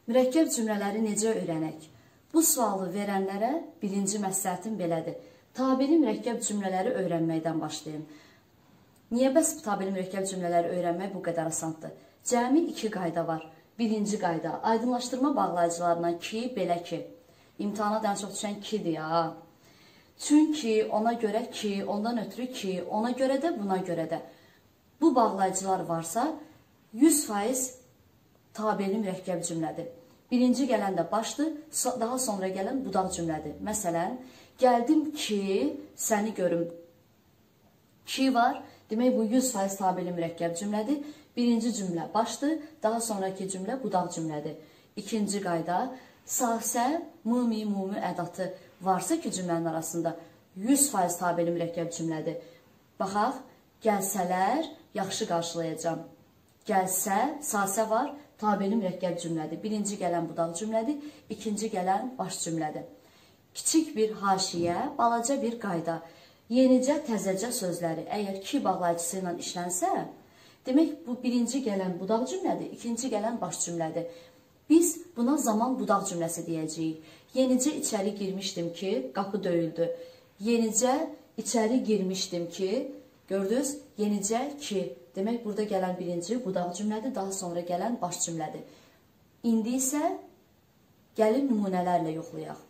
Mürəkkəb cümlələri necə öyrənək? Bu sualı verənlərə birinci məsləhətim belədir. Tabeli mürəkkəb cümlələri öyrənməkdən başlayın. Niyə bəs tabeli mürəkkəb cümlələri öyrənmək bu qədər asandır? Cəmi 2 qayda var. Birinci qayda, aydınlaşdırma bağlayıcılarından ki, belə ki. İmtihana ən çox düşən kidir ya. Çünki, ona görə ki, ondan ötürü ki, ona görə də, buna görə də. Bu bağlayıcılar varsa, 100% tabeli mürəkkəb cümlədir. Birinci gələn də başdır, daha sonra gələn budaq cümlədir. Məsələn, gəldim ki, səni görüm. Ki var, demək bu 100% tabeli mürəkkəb cümlədir. Birinci cümlə başdır, daha sonraki cümlə budaq cümlədir. İkinci qayda, sasə, mumi, mumi ədatı varsa ki, cümlənin arasında 100% tabeli mürəkkəb cümlədir. Baxaq, gəlsələr, yaxşı qarşılayacam. Gəlsə, sasə var, tabeli mürəkkəb cümlədir. Birinci gələn budaq cümlədir, ikinci gələn baş cümlədir. Kiçik bir haşiyə, balaca bir qayda. Yenicə, təzəcə sözləri əgər ki bağlayıcısı ilə işlənsə, demək bu birinci gələn budaq cümlədir, ikinci gələn baş cümlədir. Biz buna zaman budaq cümləsi deyəcəyik. Yenicə içəri girmişdim ki, qapı döyüldü. Yenicə içəri girmişdim ki, gördünüz, yenicə ki. Demək, burada gələn birinci budaq cümlədir, daha sonra gələn baş cümlədir. İndi isə gəlin nümunələrlə yoxlayaq.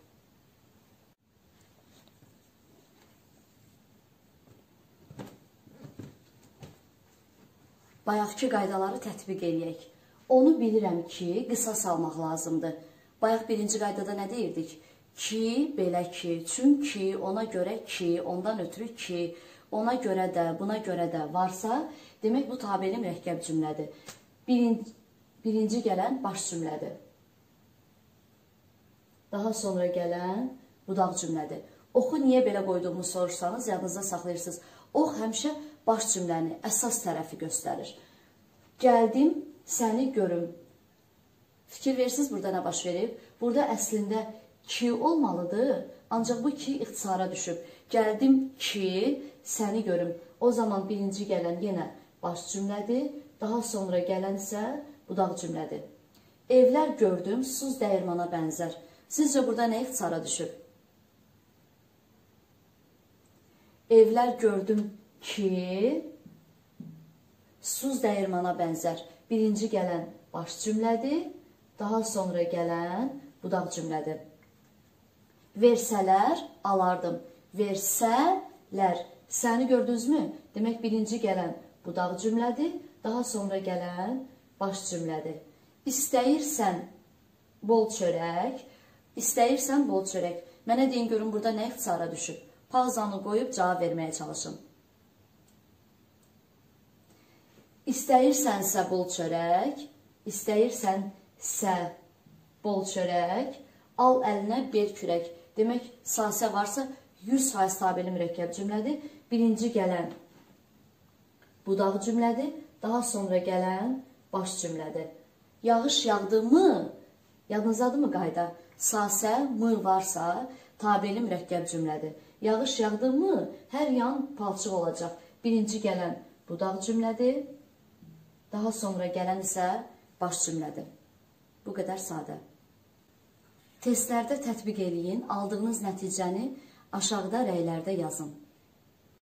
Bayaqki qaydaları tətbiq edək. Onu bilirəm ki, qısa salmaq lazımdır. Bayaq birinci qaydada nə deyirdik? Ki, belə ki, çünki, ona görə ki, ondan ötürü ki, ona görə də, buna görə də varsa, demək bu tabeli mürəkkəb cümlədir. Birinci gələn baş cümlədir. Daha sonra gələn budaq cümlədir. Oxu niyə belə qoyduğumu soruşsanız, yadınızda saxlayırsınız. Ox həmişə baş cümləni, əsas tərəfi göstərir. Gəldim, səni görüm. Fikir verirsiniz, burada nə baş verib? Burada əslində ki olmalıdır, ancaq bu ki ixtisara düşüb. Gəldim ki, səni görüm. O zaman birinci gələn yenə baş cümlədir, daha sonra gələn isə budaq cümlədir. Evlər gördüm, suz dəyirmana bənzər. Sizcə burada nə ixtisara düşüb? Evlər gördüm ki, suz dəyirmana bənzər. Birinci gələn baş cümlədir, daha sonra gələn budaq cümlədir. Versələr, alardım. Versələr, səni gördünüzmü? Demək, birinci gələn budaq cümlədir, daha sonra gələn baş cümlədir. İstəyirsən bol çörək, istəyirsən bol çörək. Mənə deyin, görün, burada nə ixtisara düşüb? Pauzanı qoyub cavab verməyə çalışın. İstəyirsənsə bol çörək, istəyirsənsə bol çörək, al əlinə bir kürək. Demək, sasə varsa 100% tabeli mürəkkəb cümlədir. Birinci gələn budaq cümlədir, daha sonra gələn baş cümlədir. Yağış yağdı mı? Yadınızdadır mı qayda? Sasə, mı varsa tabeli mürəkkəb cümlədir. Yağış yağdı mı? Hər yan palçıq olacaq. Birinci gələn budaq cümlədir, daha sonra gələn isə baş cümlədir. Bu qədər sadə. Testlərdə tətbiq eləyin, aldığınız nəticəni aşağıda rəylərdə yazın.